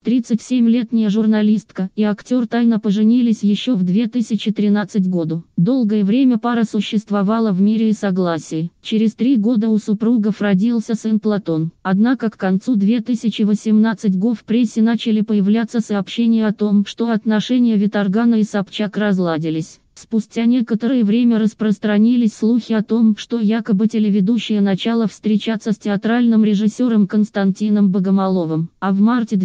37-летняя журналистка и актер тайно поженились еще в 2013 году. Долгое время пара существовала в мире и согласии. Через 3 года у супругов родился сын Платон. Однако к концу 2018 года в прессе начали появляться сообщения о том, что отношения Виторгана и Собчак разладились. Спустя некоторое время распространились слухи о том, что якобы телеведущая начала встречаться с театральным режиссером Константином Богомоловым. А в марте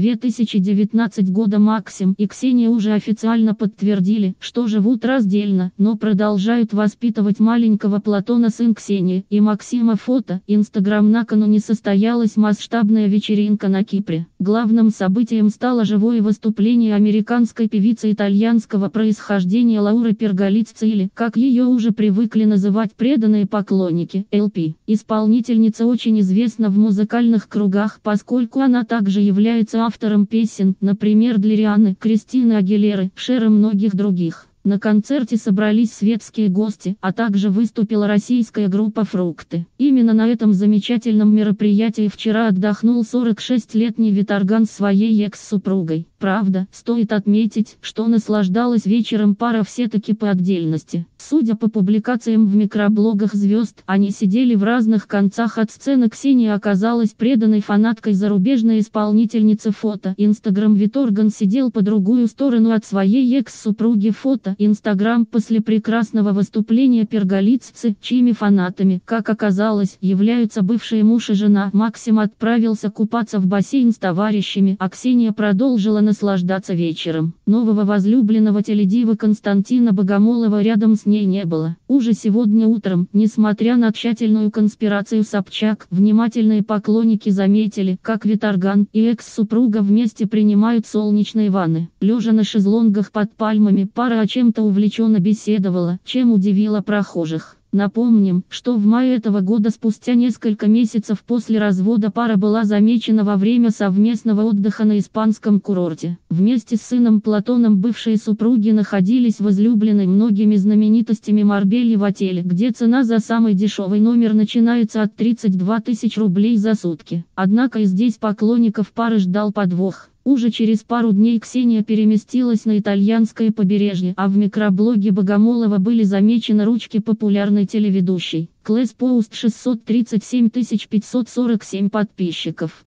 2019 года Максим и Ксения уже официально подтвердили, что живут раздельно, но продолжают воспитывать маленького Платона, сын Ксении и Максима. Фото. Инстаграм. Накануне состоялась масштабная вечеринка на Кипре. Главным событием стало живое выступление американской певицы итальянского происхождения Лауры Пергалицци, или, как ее уже привыкли называть преданные поклонники, LP. Исполнительница очень известна в музыкальных кругах, поскольку она также является автором песен, например, для Рианны, Кристины Агилеры, Шер и многих других. На концерте собрались светские гости, а также выступила российская группа «Фрукты». Именно на этом замечательном мероприятии вчера отдохнул 46-летний Виторган с своей экс-супругой. Правда, стоит отметить, что наслаждалась вечером пара все-таки по отдельности. Судя по публикациям в микроблогах звезд, они сидели в разных концах от сцены. Ксения оказалась преданной фанаткой зарубежной исполнительницы. Фото. Инстаграм. Виторган сидел по другую сторону от своей экс-супруги. Фото. Инстаграм. После прекрасного выступления Пергалицци, чьими фанатами, как оказалось, являются бывший муж и жена, Максим отправился купаться в бассейн с товарищами, а Ксения продолжила наслаждаться вечером. Нового возлюбленного теледива Константина Богомолова рядом с ней не было. Уже сегодня утром, несмотря на тщательную конспирацию Собчак, внимательные поклонники заметили, как Виторган и экс-супруга вместе принимают солнечные ванны. Лежа на шезлонгах под пальмами, пара о чем-то увлеченно беседовала, чем удивила прохожих. Напомним, что в мае этого года, спустя несколько месяцев после развода, пара была замечена во время совместного отдыха на испанском курорте. Вместе с сыном Платоном бывшие супруги находились возлюбленной многими знаменитостями Марбельи в отеле, где цена за самый дешевый номер начинается от 32 тысяч рублей за сутки. Однако и здесь поклонников пары ждал подвох. Уже через пару дней Ксения переместилась на итальянское побережье, а в микроблоге Богомолова были замечены ручки популярной телеведущей. Клэс Пост 637 547 подписчиков.